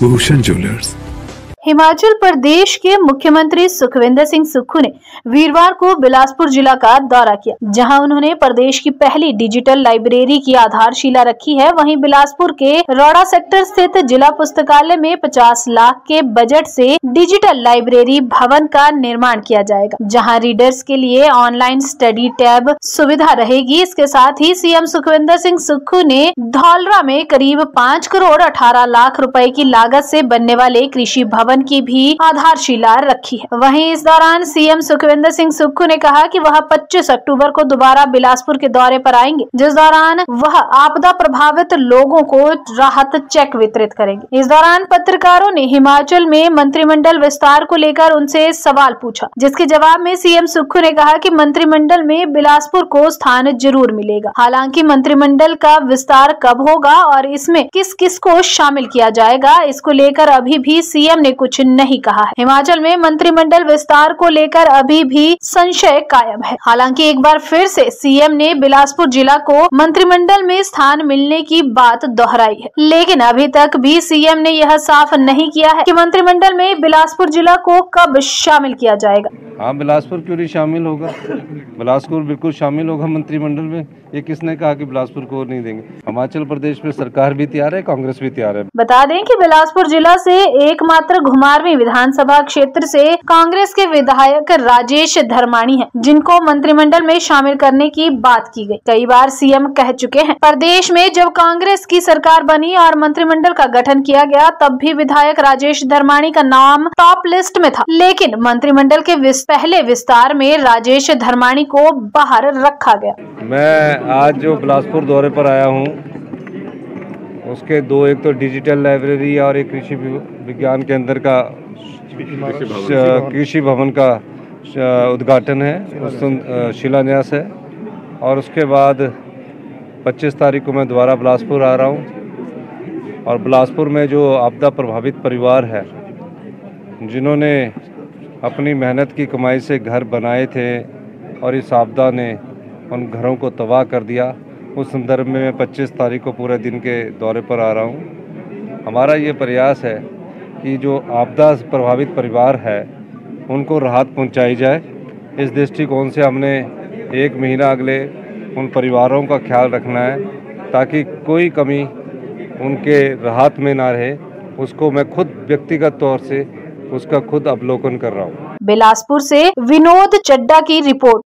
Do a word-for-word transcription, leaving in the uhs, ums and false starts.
Bhushan jewellers. Himachal Pradesh के मुख्यमंत्री सुखविंदर सिंह सुक्खू ने वीरवार को बिलासपुर जिला का दौरा किया, जहां उन्होंने प्रदेश की पहली डिजिटल लाइब्रेरी की आधारशिला रखी है। वहीं बिलासपुर के रोड़ा सेक्टर स्थित जिला पुस्तकालय में पचास लाख के बजट से डिजिटल लाइब्रेरी भवन का निर्माण किया जाएगा, जहां रीडर्स के लिए ऑनलाइन स्टडी टैब सुविधा रहेगी। इसके साथ ही सीएम सुखविंदर सिंह सुक्खू ने धौलरा में करीब पाँच करोड़ अठारह लाख रुपए की लागत से बनने वाले कृषि भवन की भी आधारशिला रखी है। वहीं इस दौरान सीएम सुखविंदर सिंह सुक्खू ने कहा कि वह पच्चीस अक्टूबर को दोबारा बिलासपुर के दौरे पर आएंगे, जिस दौरान वह आपदा प्रभावित लोगों को राहत चेक वितरित करेंगे। इस दौरान पत्रकारों ने हिमाचल में मंत्रिमंडल विस्तार को लेकर उनसे सवाल पूछा, जिसके जवाब में सीएम सुक्खू ने कहा कि मंत्रिमंडल में बिलासपुर को स्थान जरूर मिलेगा। हालांकि मंत्रिमंडल का विस्तार कब होगा और इसमें किस किस को शामिल किया जाएगा, इसको लेकर अभी भी सीएम ने कुछ नहीं कहा है। हिमाचल में मंत्रिमंडल विस्तार को लेकर अभी भी संशय कायम है। हालांकि एक बार फिर से सीएम ने बिलासपुर जिला को मंत्रिमंडल में स्थान मिलने की बात दोहराई है, लेकिन अभी तक भी सीएम ने यह साफ नहीं किया है कि मंत्रिमंडल में बिलासपुर जिला को कब शामिल किया जाएगा। हाँ, बिलासपुर क्यों नहीं शामिल होगा? बिलासपुर बिल्कुल शामिल होगा मंत्रिमंडल में। ये किसने कहा कि बिलासपुर को नहीं देंगे? हिमाचल प्रदेश में सरकार भी तैयार है, कांग्रेस भी तैयार है। बता दें कि बिलासपुर जिला से एकमात्र घुमारवीं विधानसभा क्षेत्र से कांग्रेस के विधायक राजेश धर्माणी हैं, जिनको मंत्रिमंडल में शामिल करने की बात की गई। कई बार सीएम कह चुके हैं, प्रदेश में जब कांग्रेस की सरकार बनी और मंत्रिमंडल का गठन किया गया, तब भी विधायक राजेश धर्माणी का नाम टॉप लिस्ट में था, लेकिन मंत्रिमंडल के पहले विस्तार में राजेश धर्माणी को बाहर रखा गया। मैं आज जो बिलासपुर दौरे पर आया हूँ, उसके दो, एक तो डिजिटल लाइब्रेरी और एक कृषि विज्ञान केंद्र का कृषि भवन का उद्घाटन है, शिलान्यास है। और उसके बाद पच्चीस तारीख को मैं दोबारा बिलासपुर आ रहा हूँ। और बिलासपुर में जो आपदा प्रभावित परिवार है, जिन्होंने अपनी मेहनत की कमाई से घर बनाए थे और इस आपदा ने उन घरों को तबाह कर दिया, उस संदर्भ में मैं पच्चीस तारीख को पूरे दिन के दौरे पर आ रहा हूँ। हमारा ये प्रयास है कि जो आपदा प्रभावित परिवार है, उनको राहत पहुँचाई जाए। इस दृष्टिकोण से हमने एक महीना अगले उन परिवारों का ख्याल रखना है, ताकि कोई कमी उनके राहत में ना रहे। उसको मैं खुद व्यक्तिगत तौर से उसका खुद अवलोकन कर रहा हूँ। बिलासपुर से विनोद चड्डा की रिपोर्ट।